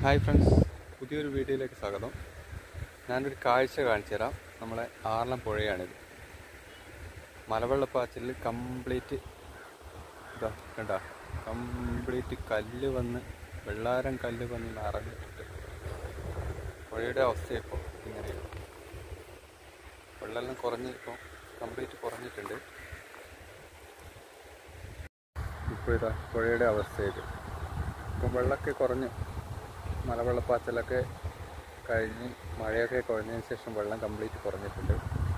Hi friends, പുതിയൊരു വീഡിയോയിലേക്ക് സ്വാഗതം. ഞാനൊരു കാഴ്ച കാണിച്ചു തരാം. നമ്മളെ ആർളം പുഴയാണിത്. മലവെള്ളപ്പാച്ചിൽ കംപ്ലീറ്റ് ഇതാ കണ്ട, കംപ്ലീറ്റ് കല്ല് വന്ന് വെള്ളാരം കല്ല് വന്ന് നിറഞ്ഞിട്ടുണ്ട്. പുഴയുടെ അവസ്ഥ ഇപ്പോൾ ഇങ്ങനെയാണ്. വെള്ളമെല്ലാം കുറഞ്ഞ് ഇപ്പോൾ കംപ്ലീറ്റ് കുറഞ്ഞിട്ടുണ്ട്. ഇപ്പോൾ ഇതാ പുഴയുടെ അവസ്ഥ ഇത്. ഇപ്പം വെള്ളമൊക്കെ കുറഞ്ഞു. മലവെള്ളപ്പാച്ചിലൊക്കെ കഴിഞ്ഞ് മഴയൊക്കെ കുറഞ്ഞതിന് ശേഷം വെള്ളം കംപ്ലീറ്റ് കുറഞ്ഞിട്ടുണ്ട്.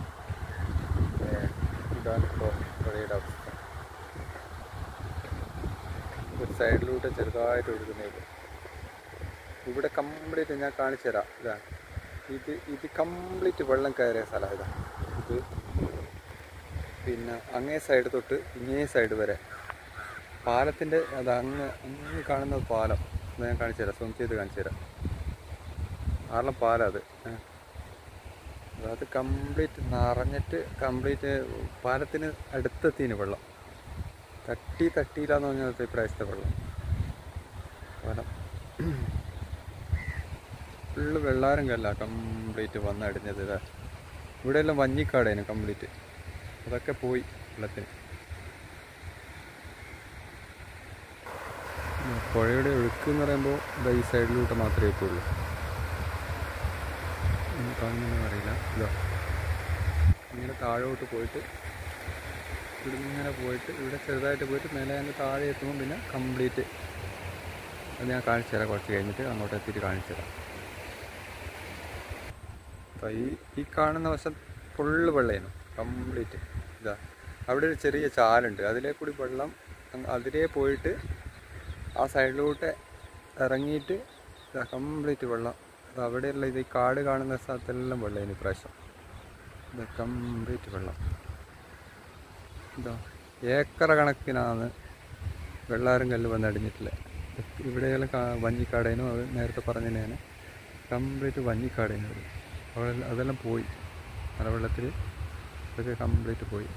ഇതാണിപ്പോൾ പുഴയുടെ അവസ്ഥ. ഒരു സൈഡിലൂടെ ചെറുതായിട്ട് ഒഴുകുന്നത്. ഇവിടെ കംപ്ലീറ്റ് ഞാൻ കാണിച്ചു തരാം. ഇതാണ് ഇത് കംപ്ലീറ്റ് വെള്ളം കയറിയ സ്ഥലം. ഇതാണ് ഇത്. പിന്നെ അങ്ങേ സൈഡ് തൊട്ട് ഇങ്ങേ സൈഡ് വരെ പാലത്തിൻ്റെ അത് അങ്ങ് കാണുന്ന പാലം ഞാൻ കാണിച്ചു തരാം. സ്വന്തം ചെയ്ത് കാണിച്ചു തരാം. ആർളം പാലം അത്. അത് കംപ്ലീറ്റ് നിറഞ്ഞിട്ട് കംപ്ലീറ്റ് പാലത്തിന് അടുത്തെത്തിന് വെള്ളം തട്ടിയില്ലാന്ന് പറഞ്ഞാൽ ഇപ്രാവശ്യത്തെ വെള്ളം പാലം ഫുള്ള് വെള്ളാരം കല്ല കംപ്ലീറ്റ് വന്നടിഞ്ഞത്. ഇതാ ഇവിടെയെല്ലാം വഞ്ഞിക്കാടേനു കംപ്ലീറ്റ്. അതൊക്കെ പോയി വെള്ളത്തിന്. പുഴയുടെ ഒഴുക്ക് എന്ന് പറയുമ്പോൾ ഇതാ ഈ സൈഡിലൂടെ മാത്രമേ എത്തുള്ളൂ. കാണുന്നൊന്നും അറിയില്ല. ഇതാ ഇങ്ങനെ താഴോട്ട് പോയിട്ട് ഇവിടെ ഇങ്ങനെ പോയിട്ട് ഇവിടെ ചെറുതായിട്ട് പോയിട്ട് മേലെ അങ്ങ് താഴെ എത്തുമ്പോൾ പിന്നെ കംപ്ലീറ്റ് അത് ഞാൻ കാണിച്ചു തരാം. കുറച്ച് കഴിഞ്ഞിട്ട് അങ്ങോട്ട് എത്തിയിട്ട് കാണിച്ചു തരാം. അപ്പോൾ ഈ കാണുന്ന വശം ഫുള്ള് വെള്ളമായിരുന്നു കംപ്ലീറ്റ്. ഇതാ അവിടെ ഒരു ചെറിയ ചാലുണ്ട്. അതിലേ കൂടി വെള്ളം അതിലേ പോയിട്ട് ആ സൈഡിലോട്ട് ഇറങ്ങിയിട്ട് കംപ്ലീറ്റ് വെള്ളം. അവിടെയുള്ള ഇത് ഈ കാട് കാണുന്ന സ്ഥലത്തെല്ലാം വെള്ളമായിരുന്നു ഇപ്രാവശ്യം. ഇത് കംപ്ലീറ്റ് വെള്ളം. ഇതാ ഏക്കറ കണക്കിനാണ് വെള്ളാരം കല്ല് വന്നടിഞ്ഞിട്ടില്ല. ഇവിടെയെല്ലാം വഞ്ഞിക്കാടേനും അത് നേരത്തെ പറഞ്ഞതിനാണ് കംപ്ലീറ്റ് വഞ്ഞിക്കാടേനും. അവിടെ അതെല്ലാം പോയി. മലവെള്ളത്തിൽ ഇതൊക്കെ കംപ്ലീറ്റ് പോയി.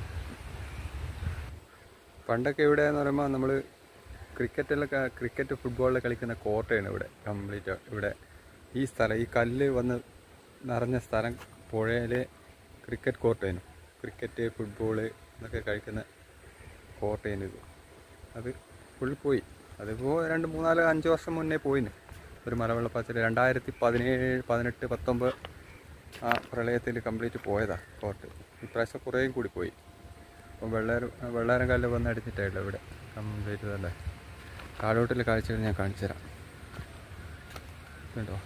പണ്ടൊക്കെ ഇവിടെയെന്ന് പറയുമ്പോൾ നമ്മൾ ക്രിക്കറ്റ് ഫുട്ബോളിൽ കളിക്കുന്ന കോർട്ടാണ് ഇവിടെ കംപ്ലീറ്റ്. ഇവിടെ ഈ സ്ഥലം ഈ കല്ല് വന്ന് നിറഞ്ഞ സ്ഥലം പുഴയിലെ ക്രിക്കറ്റ് കോർട്ടായിരുന്നു. ക്രിക്കറ്റ് ഫുട്ബോള് എന്നൊക്കെ കളിക്കുന്ന കോർട്ടായിരുന്നു ഇത്. അത് ഫുൾ പോയി. അതിപ്പോൾ 2, 3, 4, 5 വർഷം മുന്നേ പോയിന് ഒരു മലവെള്ളപ്പാച്ചിൽ. 2017, 18, 19 ആ പ്രളയത്തിൽ കംപ്ലീറ്റ് പോയതാണ് കോർട്ട്. ഇപ്രാവശ്യം കുറേയും കൂടി പോയി. അപ്പം വെള്ളാരം കല്ല് വന്ന് അടിച്ചിട്ടായില്ല ഇവിടെ കംപ്ലീറ്റ് തന്നെ. താഴോട്ടിലെ കാഴ്ചകൾ ഞാൻ കാണിച്ചു തരാം. കേട്ടോ,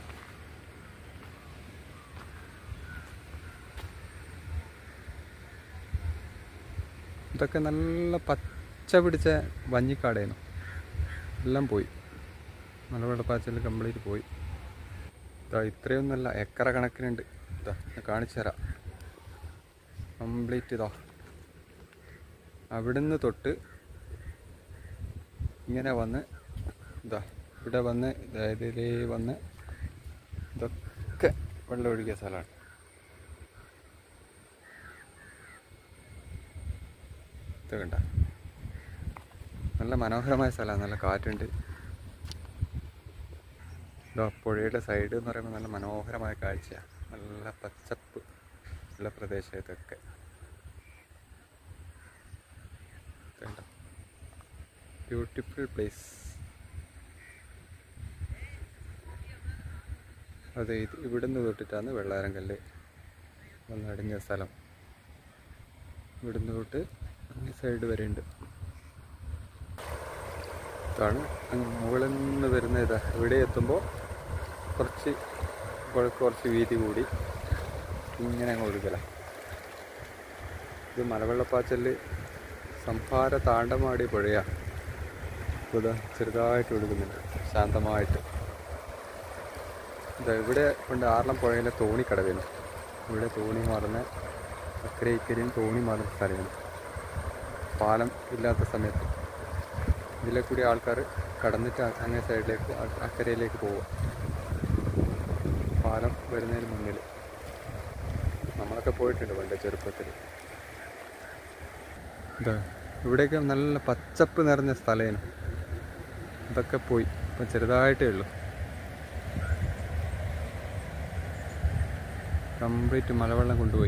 ഇതൊക്കെ നല്ല പച്ച പിടിച്ച വഞ്ഞിക്കാടായിരുന്നു. എല്ലാം പോയി. മലവെള്ളപ്പാച്ചിൽ കംപ്ലീറ്റ് പോയി. ഇത്രയൊന്നുമല്ല, ഏക്കറ കണക്കിനുണ്ട്. ഇതാ കാണിച്ചു തരാം. കംപ്ലീറ്റ് ഇതാ അവിടുന്ന് തൊട്ട് ഇങ്ങനെ വന്ന് ഇതാ ഇവിടെ വന്ന് ഇതിലേ വന്ന് ഇതൊക്കെ വെള്ളം ഒഴുകിയ സ്ഥലമാണ്. ഇത് കണ്ട, നല്ല മനോഹരമായ സ്ഥലമാണ്. നല്ല കാറ്റുണ്ട്. ഇതാ പുഴയുടെ സൈഡ് എന്ന് പറയുമ്പോൾ നല്ല മനോഹരമായ കാഴ്ചയാണ്. നല്ല പച്ചപ്പ് ഉള്ള പ്രദേശം ഇതൊക്കെ. കണ്ട, ബ്യൂട്ടിഫുൾ പ്ലേസ്. അതെ, ഇവിടുന്ന് തൊട്ടിട്ടാണ് വെള്ളാരം കല്ല് വന്നടിഞ്ഞ സ്ഥലം. ഇവിടുന്ന് തൊട്ട് ഈ സൈഡ് വരെ ഉണ്ട്. ഇതാണ് മുകളിൽ നിന്ന് വരുന്ന. ഇതാ ഇവിടെ എത്തുമ്പോൾ കുറച്ച് വീതി കൂടി ഇങ്ങനെ അങ്ങ് ഒഴുകല. ഇത് മലവെള്ളപ്പാച്ചല് സംഭാര താണ്ടമാടിയ പുഴയാണ്. ഇതാ ചെറുതായിട്ട് ഒഴുകുന്നുണ്ട് ശാന്തമായിട്ട്. ഇതാ ഇവിടെ കൊണ്ട് ആർളം പുഴയിലെ തോണിക്കടവേനു. ഇവിടെ തോണി മാറുന്ന അക്കരെ ഇക്കരെയും തോണി മാറുന്ന സ്ഥലമാണ്. പാലം ഇല്ലാത്ത സമയത്ത് ഇതിലെ കൂടി ആൾക്കാർ കടന്നിട്ട് അങ്ങേ സൈഡിലേക്ക് അക്കരയിലേക്ക് പോവുക. പാലം വരുന്നതിന് മുന്നിൽ നമ്മളൊക്കെ പോയിട്ടുണ്ട് പണ്ട് ചെറുപ്പത്തിൽ. ഇതാ ഇവിടെയൊക്കെ നല്ല പച്ചപ്പ് നിറഞ്ഞ സ്ഥലമാണ്. ഇതൊക്കെ പോയി. ഇപ്പം ചെറുതായിട്ടേ ഉള്ളൂ. കംപ്ലീറ്റ് മലവെള്ളം കൊണ്ടുപോയി.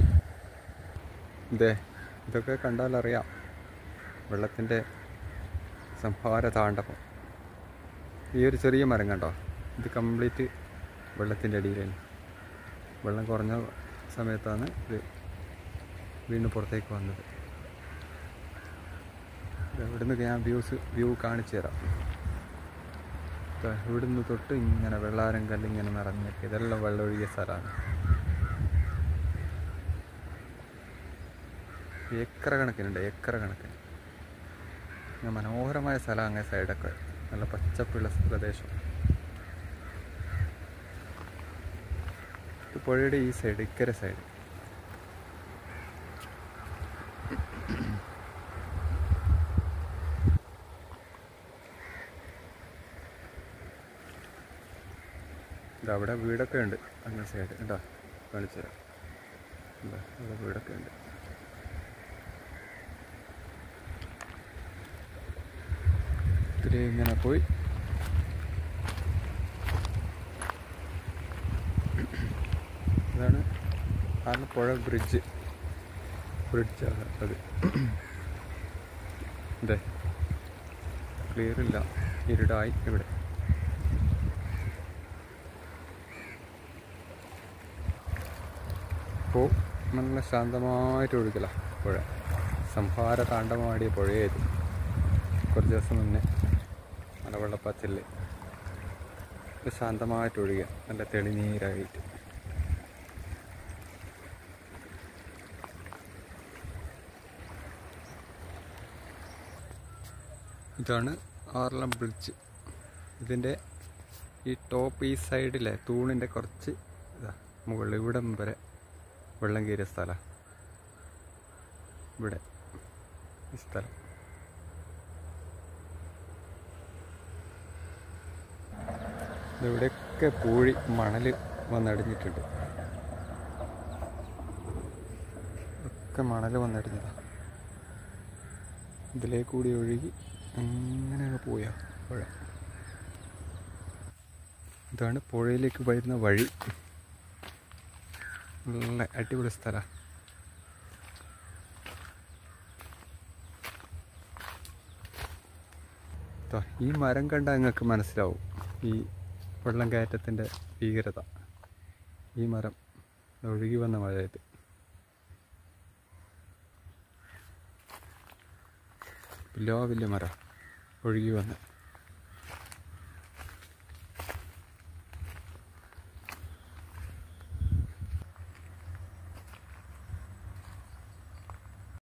ഇതൊക്കെ കണ്ടാലറിയാം വെള്ളത്തിൻ്റെ സംഹാര താണ്ഡവം. ഈ ഒരു ചെറിയ മരം കണ്ടോ, ഇത് കംപ്ലീറ്റ് വെള്ളത്തിൻ്റെ അടിയിലാണ്. വെള്ളം കുറഞ്ഞ സമയത്താണ് ഇത് വീണ്ടും പുറത്തേക്ക് വന്നത്. ഇവിടുന്ന് ഞാൻ വ്യൂ കാണിച്ചു തരാം. ഇവിടുന്ന് തൊട്ട് ഇങ്ങനെ വെള്ളാരം കല്ലിങ്ങനെ നിറഞ്ഞൊക്കെ, ഇതെല്ലാം വെള്ളമൊഴുകിയ സ്ഥലമാണ്. ഏക്കർ കണക്കിനുണ്ട്, ഏക്കർ കണക്കിന്. മനോഹരമായ സ്ഥലം. അങ്ങനെ സൈഡൊക്കെ നല്ല പച്ചപ്പുള്ള പ്രദേശം. പുഴയുടെ ഈ സൈഡ്, ഇക്കരെ സൈഡ്. അവിടെ വീടൊക്കെ ഉണ്ട് അങ്ങനെ സൈഡ്. എന്താ കാണിച്ചു തരാം. എന്താ അവിടെ വീടൊക്കെ ഉണ്ട്. ഇത്തിരി ഇങ്ങനെ പോയി ഇതാണ് ആലപ്പുഴ ബ്രിഡ്ജാണ് അത്. അതെ, ക്ലിയർ ഇല്ല, ഇരുടായി ഇവിടെ. ഇപ്പോൾ നല്ല ശാന്തമായിട്ട് ഒഴുകല പുഴ. സംഹാര താണ്ഡവമാടിയ പുഴയായത്. കുറച്ച് ദിവസം മുന്നേ മലവെള്ളപ്പാച്ചില് ശാന്തമായിട്ട് ഒഴുകുക, നല്ല തെളിനീരായിട്ട്. ഇതാണ് ആറളം ബ്രിഡ്ജ്. ഇതിൻ്റെ ഈ ടോപ്പ് ഈ സൈഡിലെ തൂണിൻ്റെ കുറച്ച് മുകളിൽ ഇവിടം വരെ വെള്ളം കയറിയ സ്ഥലം. ഇവിടെ ഈ സ്ഥലം ഇവിടെയൊക്കെ പൂഴി മണൽ വന്നടിഞ്ഞിട്ടുണ്ട്. ഒക്കെ മണൽ വന്നടിഞ്ഞതാണ്. ഇതിലേക്കൂടി ഒഴുകി അങ്ങനെ പോയാ പുഴ. ഇതാണ് പുഴയിലേക്ക് വരുന്ന വഴി. നല്ല അടിപൊളി സ്ഥലം. ഈ മരം കണ്ടാൽ നിങ്ങൾക്ക് മനസ്സിലാവും ഈ വെള്ളം കയറ്റത്തിൻ്റെ ഭീകരത. ഈ മരം ഒഴുകി വന്ന മഴയത്. വലിയ മരം ഒഴുകി വന്ന്